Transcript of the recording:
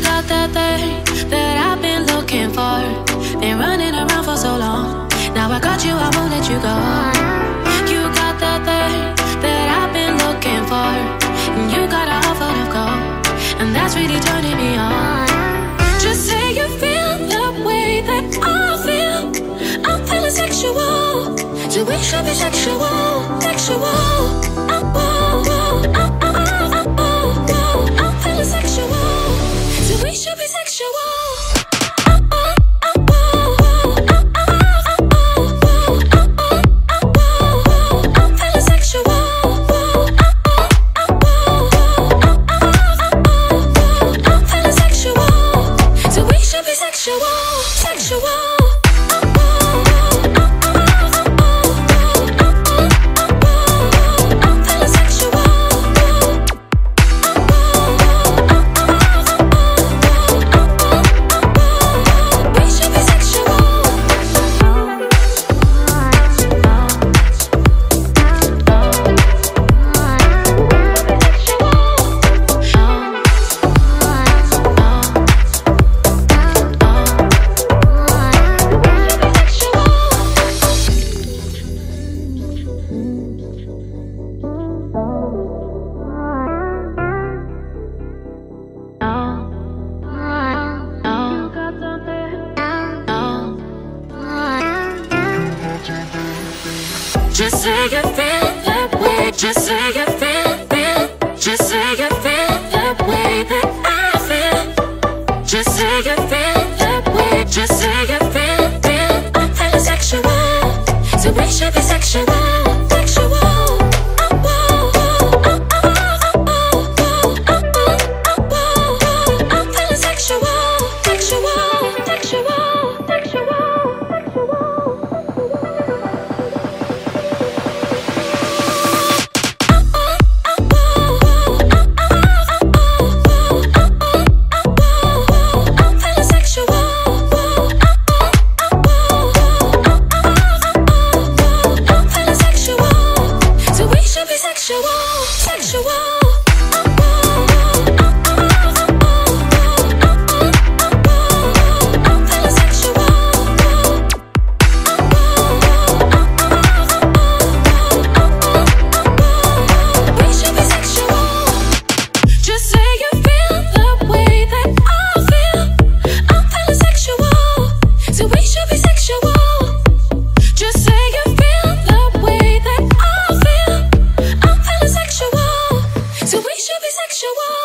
got that thing that I've been looking for. Been running around for so long. Now I got you, I won't let you go. You got that thing that I've been looking for. And you got a heart full of gold, and that's really turning me on. Just say you feel the way that I feel. I'm feeling sexual, so we should be sexual, sexual. I'm feeling sexual, so we should be sexual. Just say you feel that way. Just say you feel. Just say you feel that way that I feel. Just say you feel that way. Just say you feel. I'm feeling sexual, so we should be sexual, sexual. I'm feeling sexual, sexual, sexual, sexual. So we should be sexual.